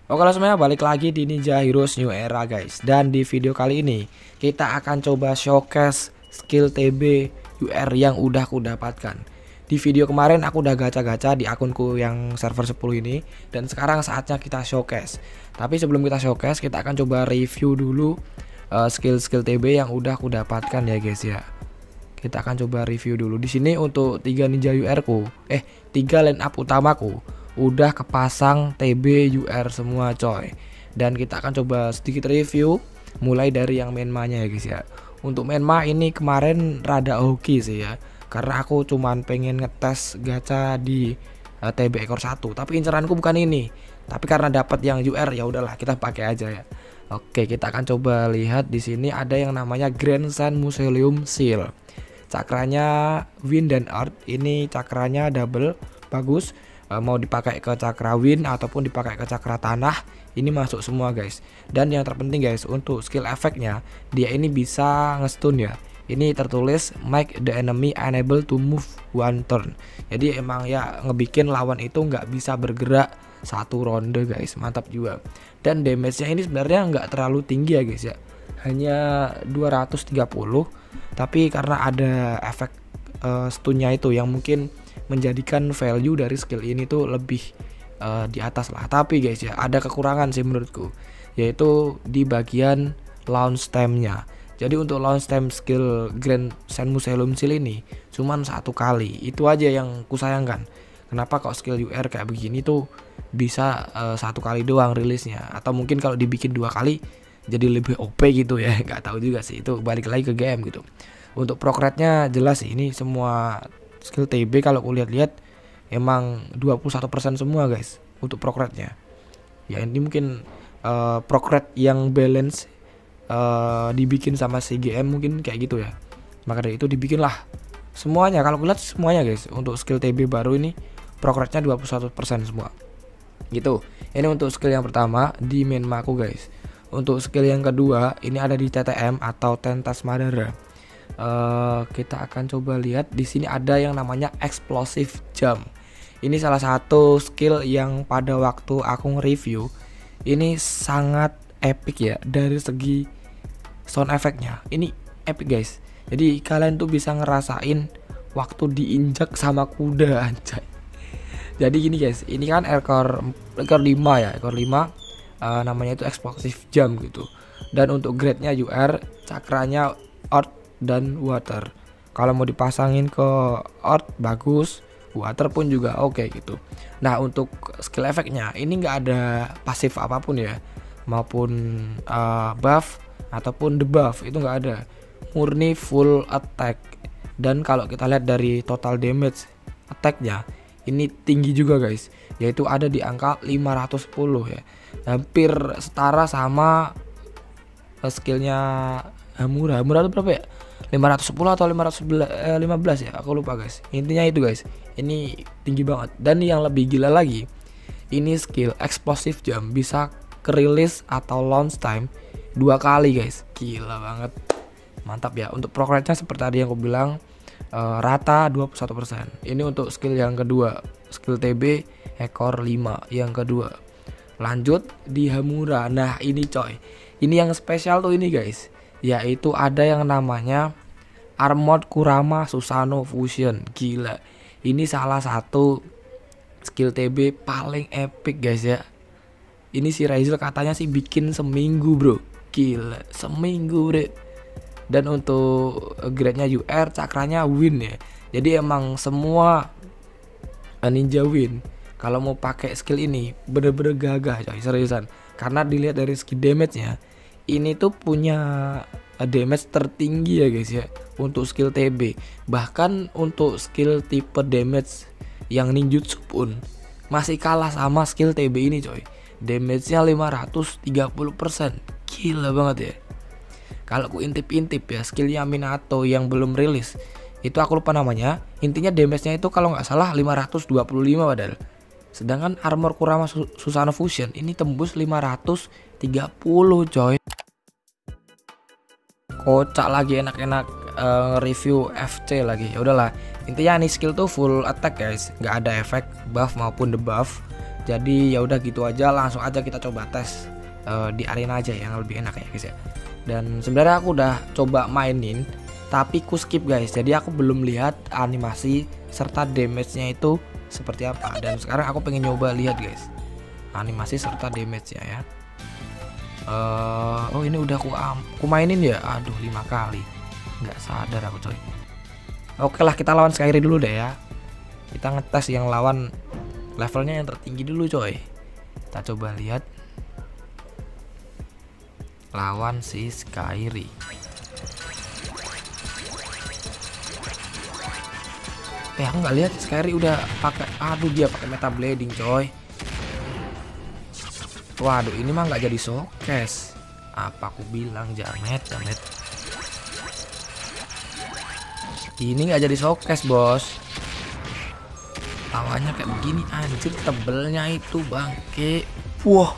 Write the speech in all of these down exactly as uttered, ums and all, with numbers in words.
Oke lah semuanya, balik lagi di Ninja Heroes New Era guys. Dan di video kali ini kita akan coba showcase skill T B U R yang udah aku dapatkan. Di video kemarin aku udah gacha-gacha di akunku yang server sepuluh ini, dan sekarang saatnya kita showcase. Tapi sebelum kita showcase, kita akan coba review dulu uh, skill-skill T B yang udah aku dapatkan ya guys ya. Kita akan coba review dulu. Di sini untuk tiga ninja U R ku, eh tiga line up utamaku udah kepasang T B U R semua coy. Dan kita akan coba sedikit review mulai dari yang menmanya ya guys ya. Untuk menma ini kemarin rada hoki sih ya, karena aku cuman pengen ngetes gacha di uh, T B ekor satu, tapi inceranku bukan ini. Tapi karena dapat yang U R ya udahlah kita pakai aja ya. Oke, kita akan coba lihat di sini ada yang namanya Grand Sand Museum Seal. Cakranya Wind dan Earth, ini cakranya double, bagus. E, mau dipakai ke cakra Wind ataupun dipakai ke cakra tanah, ini masuk semua guys. Dan yang terpenting guys, untuk skill efeknya dia ini bisa ngestun ya. Ini tertulis make the enemy unable to move one turn. Jadi emang ya ngebikin lawan itu nggak bisa bergerak satu ronde guys, mantap juga. Dan damage-nya ini sebenarnya nggak terlalu tinggi ya guys ya, hanya dua ratus tiga puluh. Tapi karena ada efek uh, stunnya itu yang mungkin menjadikan value dari skill ini tuh lebih uh, di atas lah. Tapi guys ya, ada kekurangan sih menurutku, yaitu di bagian launch time-nya. Jadi untuk launch time skill Grand Sand Museum Seal ini cuman satu kali. Itu aja yang kusayangkan. Kenapa kok skill U R kayak begini tuh bisa uh, satu kali doang rilisnya? Atau mungkin kalau dibikin dua kali jadi lebih O P gitu ya, nggak tahu juga sih, itu balik lagi ke game gitu. Untuk progresnya jelas sih, ini semua skill T B kalau aku lihat-lihat emang dua puluh satu persen semua guys untuk progresnya. Ya ini mungkin uh, progres yang balance uh, dibikin sama C G M mungkin kayak gitu ya. Maka dari itu dibikinlah semuanya, kalau aku lihat semuanya guys untuk skill T B baru ini progresnya dua puluh satu persen semua. Gitu. Ini untuk skill yang pertama di menma aku guys. Untuk skill yang kedua ini ada di T T M atau Tentas Madara. Uh, kita akan coba lihat di sini ada yang namanya Explosive Jump. Ini salah satu skill yang pada waktu aku nge-review ini sangat epic ya dari segi sound efeknya. Ini epic guys. Jadi kalian tuh bisa ngerasain waktu diinjak sama kuda anjay. Jadi gini guys, ini kan ekor ekor lima ya, ekor lima. Uh, namanya itu Explosive Jump gitu. Dan untuk grade-nya U R, cakranya Earth dan Water. Kalau mau dipasangin ke Earth bagus, Water pun juga oke okay, gitu. Nah untuk skill efeknya ini nggak ada pasif apapun ya, maupun uh, buff ataupun debuff itu nggak ada, murni full attack. Dan kalau kita lihat dari total damage attack-nya ini tinggi juga guys, yaitu ada di angka lima ratus sepuluh ya, hampir setara sama skillnya Hamura. Hamura itu berapa ya, lima ratus sepuluh atau lima ratus lima belas ya, aku lupa guys. Intinya itu guys, ini tinggi banget. Dan yang lebih gila lagi, ini skill Explosive Jump bisa kerilis atau launch time dua kali guys, gila banget, mantap ya. Untuk progresnya seperti tadi yang aku bilang, Uh, rata dua puluh satu persen. Ini untuk skill yang kedua, skill T B ekor lima yang kedua. Lanjut di Hamura. Nah ini coy, ini yang spesial tuh ini guys, yaitu ada yang namanya Armored Kurama Susanoo Fusion. Gila, ini salah satu skill T B paling epic guys ya. Ini si Razel katanya sih bikin seminggu bro. Gila, seminggu bro. Dan untuk grade-nya U R, cakranya Wind ya. Jadi emang semua ninja Wind kalau mau pakai skill ini bener-bener gagah coy, seriusan. Karena dilihat dari segi damage-nya, ini tuh punya damage tertinggi ya guys ya untuk skill T B. Bahkan untuk skill tipe damage yang ninjutsu pun masih kalah sama skill T B ini coy. Damage-nya lima ratus tiga puluh persen. Gila banget ya. Kalau aku intip-intip ya skillnya Minato yang belum rilis, itu aku lupa namanya. Intinya damage-nya itu kalau nggak salah lima ratus dua puluh lima padahal. Sedangkan Armor Kurama Susanoo Fusion ini tembus lima ratus tiga puluh coy. Kocak lagi, enak-enak uh, review F C lagi. Ya udahlah, intinya nih skill tuh full attack guys, nggak ada efek buff maupun debuff. Jadi ya udah gitu aja, langsung aja kita coba tes uh, di arena aja yang lebih enak ya guys ya. Dan sebenarnya aku udah coba mainin, tapi ku skip guys. Jadi aku belum lihat animasi serta damage-nya itu seperti apa. Dan sekarang aku pengen nyoba lihat guys, animasi serta damage-nya ya. Uh, oh ini udah aku, um, aku mainin ya. Aduh lima kali, nggak sadar aku coy. Oke lah, kita lawan Skyri dulu deh ya. Kita ngetes yang lawan levelnya yang tertinggi dulu coy. Kita coba lihat lawan si Skyri. Eh aku nggak lihat Skyri udah pakai. Aduh dia pakai meta bleeding coy. Waduh ini mah nggak jadi showcase. Apa aku bilang, jamet jamet. Ini nggak jadi showcase bos. Lawannya kayak begini anjir, tebelnya itu bangke. Wah,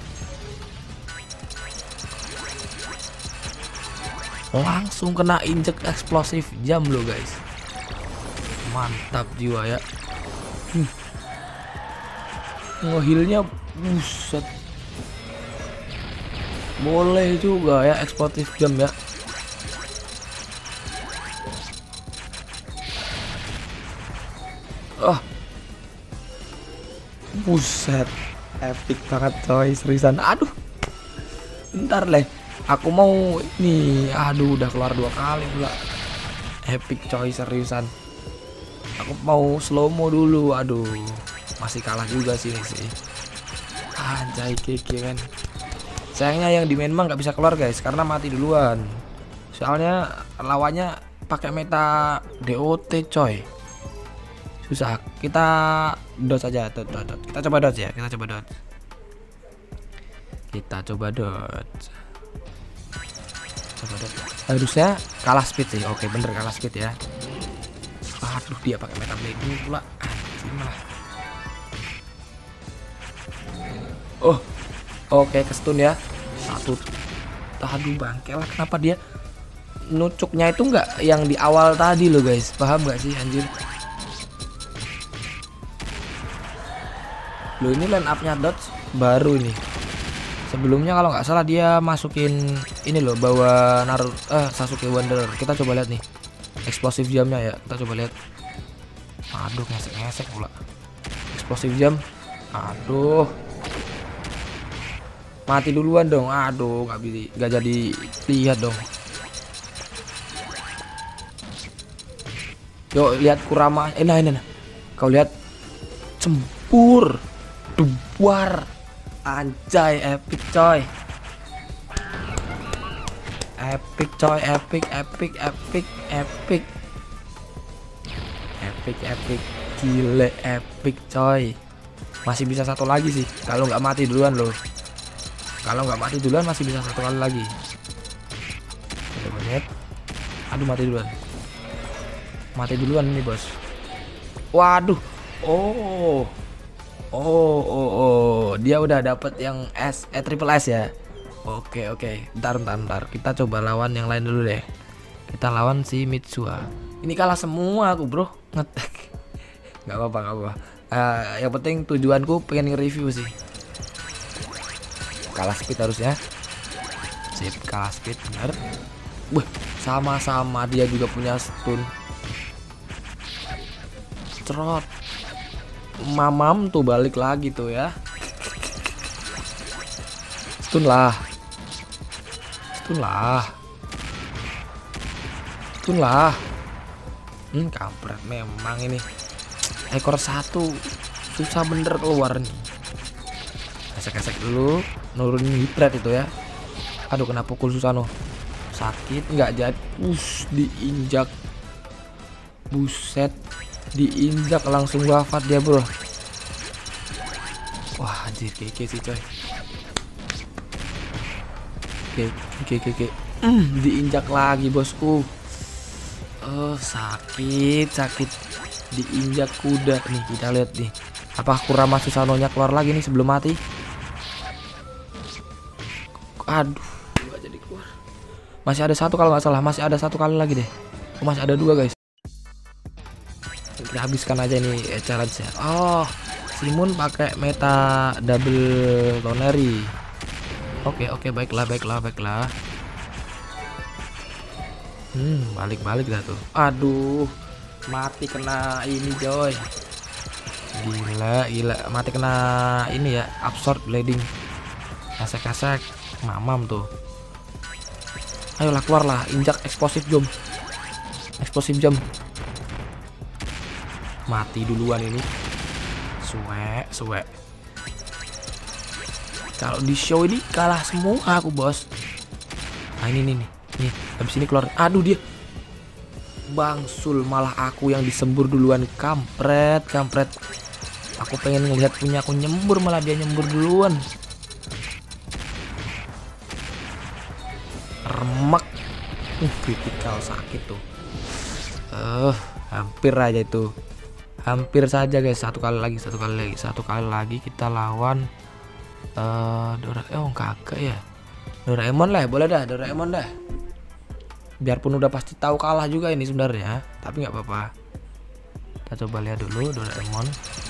langsung kena injek eksplosif jam lo guys. Mantap jiwa ya. hmm. Ngehilnya buset. Boleh juga ya eksplosif jam ya. Oh buset, epic banget coy, seriusan. Aduh bentar leh, aku mau ini. Aduh udah keluar dua kali pula. Epic coy, seriusan. Aku mau slow mo dulu. Aduh masih kalah juga sini sih. Anjay keke men. Sayangnya yang di main mah nggak bisa keluar guys, karena mati duluan. Soalnya lawannya pakai meta D O T coy. Susah. Kita dodge aja, dodge, dodge. Kita coba dodge ya, kita coba dodge. Kita coba dodge. Coba dodge. Harusnya kalah speed sih. Oke bener kalah speed ya. Aduh dia pakai meta bleeding pula. Anjing lah. Oh, oke kestun ya. Satu. Aduh bangke lah, kenapa dia nucuknya itu nggak yang di awal tadi loh guys. Paham nggak sih anjir? Loh ini line up-nya dodge baru ini. Sebelumnya kalau nggak salah dia masukin ini loh, bawa Naruto eh Sasuke Wanderer. Kita coba lihat nih eksplosif jamnya ya. Kita coba lihat. Aduh ngesek-ngesek pula. Eksplosif jam. Aduh. Mati duluan dong. Aduh nggak bisa, nggak jadi lihat dong. Yuk lihat Kurama. Eh nah ini nah. Kau lihat cempur. Duar. Anjay epic coy. Epic coy, epic epic epic epic. Epic epic gile epic coy. Masih bisa satu lagi sih kalau nggak mati duluan loh. Kalau nggak mati duluan masih bisa satu kali lagi. Coba lihat. Aduh mati duluan. Mati duluan ini bos. Waduh. Oh. Oh, oh, oh, dia udah dapet yang S, eh triple S ya. Oke, oke. Bentar, bentar, bentar. Kita coba lawan yang lain dulu deh. Kita lawan si Mitsuha. Ini kalah semua aku, bro. Ngetek. Gak apa-apa, gak apa-apa. Uh, yang penting tujuanku pengen nge-review sih. Kalah speed harusnya. Sip, kalah speed, benar. Wih, sama-sama dia juga punya stun. Cerot. Mamam tuh balik lagi tuh ya. Stun lah. Stun lah. Stun lah. Hmm, kampret memang ini. Ekor satu susah bener keluar nih. Esek-esek dulu, nurunin hit rate itu ya. Aduh kena pukul Susano. Sakit nggak jadi. Us diinjak. Buset. Diinjak langsung wafat dia bro. Wah anjir keke sih coy. Oke oke oke. Mm, diinjak lagi bosku. Oh sakit sakit. Diinjak kuda nih, kita lihat nih. Apa Kurama Susanonya keluar lagi nih sebelum mati? Aduh gak jadi keluar. Masih ada satu kalau nggak salah. Masih ada satu kali lagi deh. Oh, masih ada dua guys. Kita habiskan aja nih eh, challenge-nya. Oh, Simun pakai meta double toneri. Oke oke baiklah baiklah baiklah. Hmm balik-balik dah tuh. Aduh mati kena ini coy. Gila gila mati kena ini ya, absorb bleeding. Kasek-kasek mamam tuh. Ayolah keluarlah, injak eksplosif jom. Eksplosif jam. Mati duluan ini. Suwe, suwe. Kalau di show ini kalah semua aku, bos. Nah, ini nih nih. Nih, habis ini keluar. Aduh dia. Bangsul, malah aku yang disembur duluan. Kampret, kampret. Aku pengen ngelihat punya aku nyembur, malah dia nyembur duluan. Remek. Uh, kritikal sakit tuh. Eh, uh, hampir aja itu. Hampir saja guys, satu kali lagi, satu kali lagi, satu kali lagi kita lawan uh, Doraemon kagak ya? Doraemon lah, boleh dah, Doraemon dah. Biarpun udah pasti tahu kalah juga ini sebenarnya, tapi nggak apa-apa. Kita coba lihat dulu Doraemon.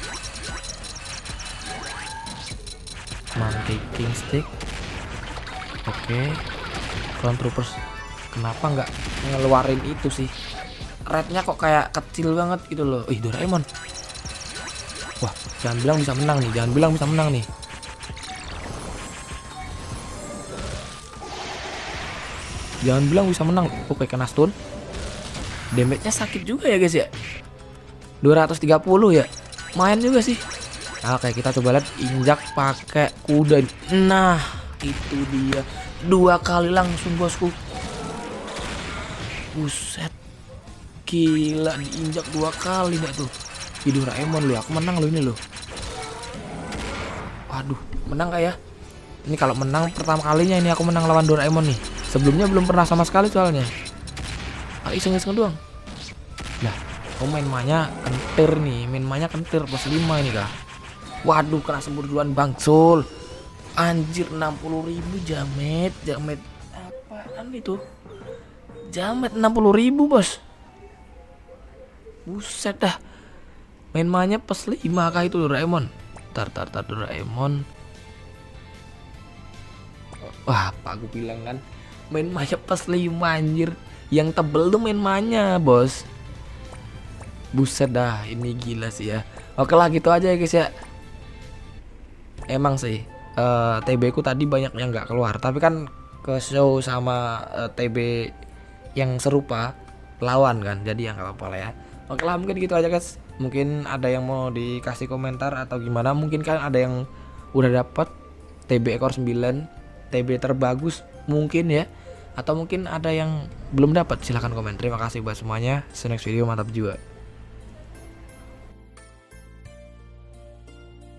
Monkey King Stick. Oke. Okay. Clone Troopers. Kenapa nggak ngeluarin itu sih? Rednya kok kayak kecil banget gitu loh. Ih Doraemon. Wah jangan bilang bisa menang nih. Jangan bilang bisa menang nih. Jangan bilang bisa menang. Oke kena stun. Damage-nya sakit juga ya guys ya. dua ratus tiga puluh ya. Main juga sih. Oke kita coba lihat injak pakai kuda. Nah itu dia. Dua kali langsung bosku. Buset. Gila diinjak dua kali gak tuh. Di Doraemon loh, aku menang loh ini loh. Waduh, menang gak ya? Ini kalau menang pertama kalinya ini aku menang lawan Doraemon nih. Sebelumnya belum pernah sama sekali soalnya. Ah, iseng-iseng doang. Lah, oh main manya kentir nih, main manya kentir plus lima ini kah? Waduh, kena sembur duluan bangsul. Anjir enam puluh ribu jamet, jamet apaan itu? Jamet enam puluh ribu, Bos. Buset dah. Main manya plus lima kah itu Doraemon. Tar tar tar Doraemon. Wah, apa aku bilang kan? Main manya plus lima anjir. Yang tebel tuh main manya, Bos. Buset dah, ini gila sih ya. Oke lah gitu aja ya guys ya. Emang sih uh, T B ku tadi banyak yang nggak keluar, tapi kan ke show sama uh, T B yang serupa lawan kan, jadi ya nggak apa-apa lah ya. Oke lah mungkin gitu aja guys. Mungkin ada yang mau dikasih komentar atau gimana. Mungkin kan ada yang udah dapat T B ekor sembilan, T B terbagus mungkin ya. Atau mungkin ada yang belum dapat, silahkan komen. Terima kasih buat semuanya. See you next video, mantap juga.